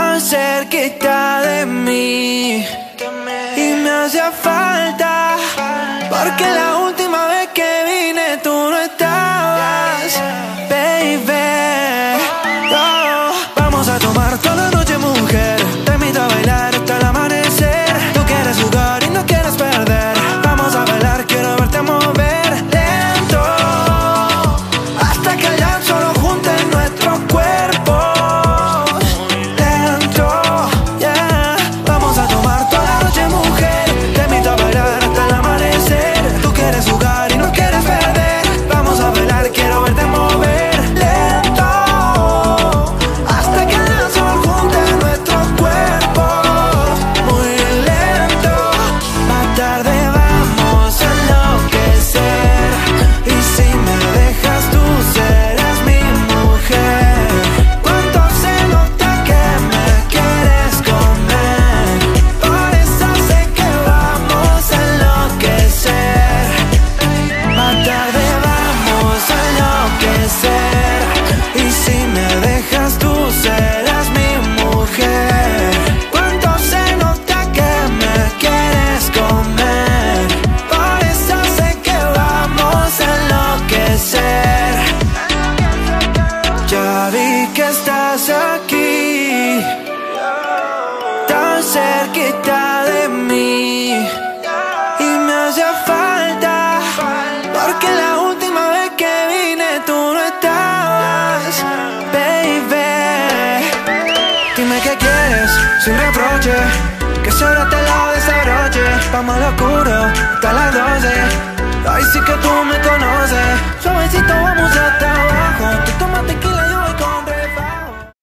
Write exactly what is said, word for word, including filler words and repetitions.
tan cerquita de mí y me hacía falta, porque la última vez que vine tú no estabas, baby. Oh, vamos a tomar toda la noche, mujer, te invito a bailar hasta el amanecer. Tú quieres jugar y no quieres perder, vamos a bailar, quiero verte mover lento, hasta que el llanto solo junte nuestros cuerpos. Lento, yeah. Vamos a tomar toda la noche, mujer, te invito a bailar hasta el amanecer. Tú quieres jugar y no quieres perder, vamos a bailar, quiero verte mover lento, hasta que el llanto solo junte nuestros cuerpos. Muy lento, más tarde vamos a enloquecer, y si me dejas tú serás mi mujer. Cuánto se nota que me quieres comer, por eso sé que vamos a enloquecer. Más tarde vamos a enloquecer, y si me dejas tú serás mi mujer. Cuánto se nota que me quieres comer, por eso sé que vamos a enloquecer. Ya vi que estás aquí, tan cerquita de mí, y me hacía falta, porque la última vez que vine tú no estabas, baby. Dime qué quieres, sin reproche, que solo te lo desabroche. Vamos al oscuro, hasta las doce, ahí sí que tú me conoces. Suavecito vamos hasta abajo,